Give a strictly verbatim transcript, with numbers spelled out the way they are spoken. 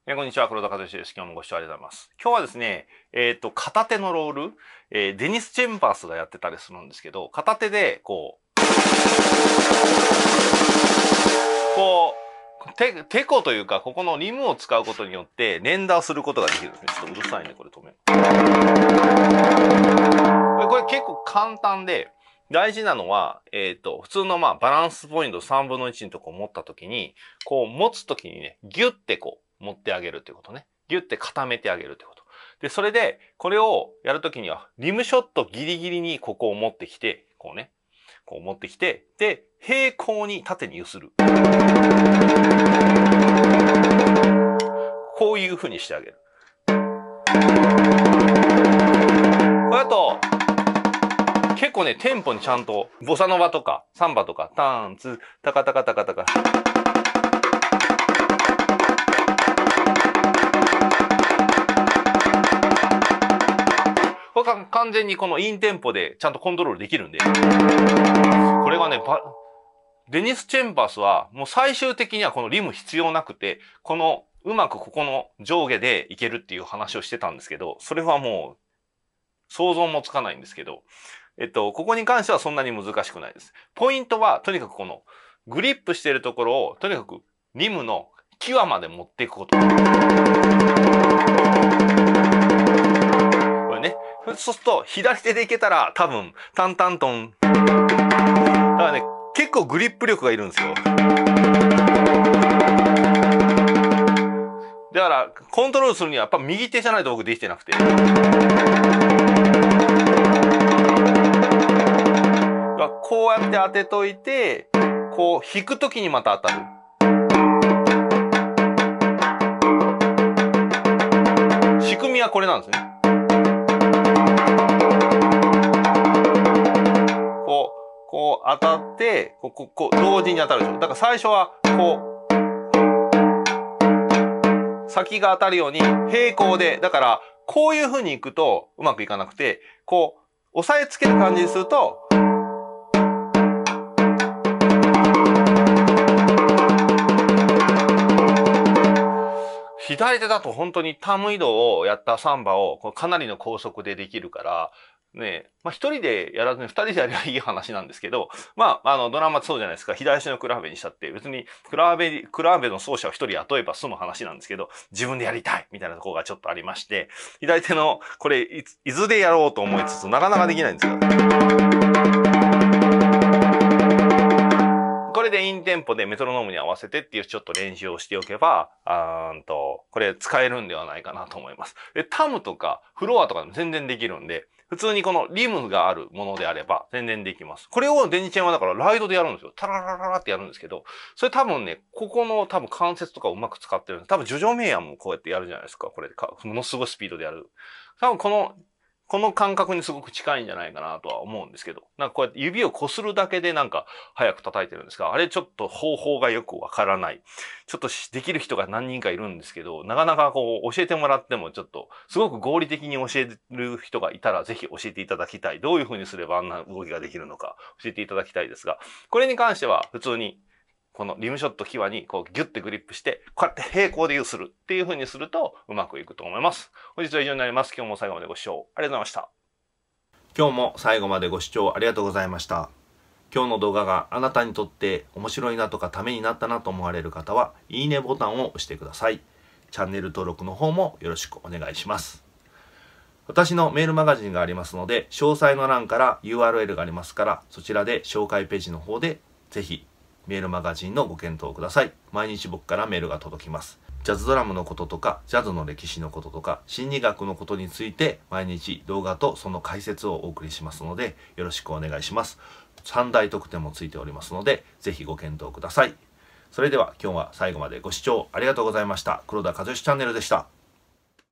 えーこんにちは、黒田和義です。今日もご視聴ありがとうございます。今日はですね、えっと、片手のロール、えーデニス・チェンバースがやってたりするんですけど、片手で、こう、こう、て、てこというか、ここのリムを使うことによって、連打をすることができるんですね。ちょっとうるさいんで、これ止める。これ結構簡単で、大事なのは、えっと、普通のまあバランスポイントさんぶんのいちのとこを持ったときに、こう持つときにね、ギュッてこう持ってあげるということね。ギュッて固めてあげるということ。で、それで、これをやるときには、リムショットギリギリにここを持ってきて、こうね、こう持ってきて、で、平行に縦に揺する。こういう風にしてあげる。これだと、結構ね、テンポにちゃんと、ボサノバとか、サンバとか、ターン、ツー、タカタカタカタカ。これが完全にこのインテンポでちゃんとコントロールできるんで。これがね、デニス・チェンバースは、もう最終的にはこのリム必要なくて、この、うまくここの上下でいけるっていう話をしてたんですけど、それはもう、想像もつかないんですけど、えっと、ここに関してはそんなに難しくないです。ポイントは、とにかくこの、グリップしているところを、とにかく、リムの際まで持っていくこと。これね。そうすると、左手でいけたら、多分、タンタントン。だからね、結構グリップ力がいるんですよ。だから、コントロールするには、やっぱ右手じゃないと僕できてなくて。こうやって当てといて、こう引くときにまた当たる。仕組みはこれなんですね。こう、こう当たって、こう、こう、こう同時に当たるでしょ。だから最初は、こう、先が当たるように平行で、だから、こういう風に行くとうまくいかなくて、こう、押さえつける感じにすると、左手だと本当にターム移動をやったサンバをかなりの高速でできるから、ね、まあ一人でやらずに二人でやればいい話なんですけど、まあ、あの、ドラマってそうじゃないですか。左足のクラーベにしたって、別にクラーベ、クラーベの奏者を一人雇えば済む話なんですけど、自分でやりたいみたいなところがちょっとありまして、左手の、これ、いつ、いずれやろうと思いつつ、なかなかできないんですよ。これでインテンポでメトロノームに合わせてっていうちょっと練習をしておけば、あーんと、これ使えるんではないかなと思います。で、タムとかフロアとかでも全然できるんで、普通にこのリムがあるものであれば全然できます。これをデニチェンはだからライドでやるんですよ。タララララってやるんですけど、それ多分ね、ここの多分関節とかをうまく使ってるんです。多分ジョジョメイヤーもこうやってやるじゃないですか。これでか、ものすごいスピードでやる。多分このこの感覚にすごく近いんじゃないかなとは思うんですけど、なんかこうやって指を擦るだけでなんか早く叩いてるんですが、あれちょっと方法がよくわからない。ちょっとできる人が何人かいるんですけど、なかなかこう教えてもらってもちょっとすごく合理的に教える人がいたらぜひ教えていただきたい。どういう風にすればあんな動きができるのか教えていただきたいですが、これに関しては普通にこのリムショット際にこうギュッてグリップして、こうやって平行で揺するっていう風にするとうまくいくと思います。本日は以上になります。今日も最後までご視聴ありがとうございました。今日も最後までご視聴ありがとうございました。今日の動画があなたにとって面白いなとかためになったなと思われる方は、いいねボタンを押してください。チャンネル登録の方もよろしくお願いします。私のメールマガジンがありますので、詳細の欄から ユーアールエル がありますから、そちらで紹介ページの方でぜひメールマガジンのご検討ください。毎日僕からメールが届きます。ジャズドラムのこととか、ジャズの歴史のこととか、心理学のことについて毎日動画とその解説をお送りしますので、よろしくお願いします。さん大特典もついておりますので、ぜひご検討ください。それでは今日は最後までご視聴ありがとうございました。黒田和義チャンネルでした。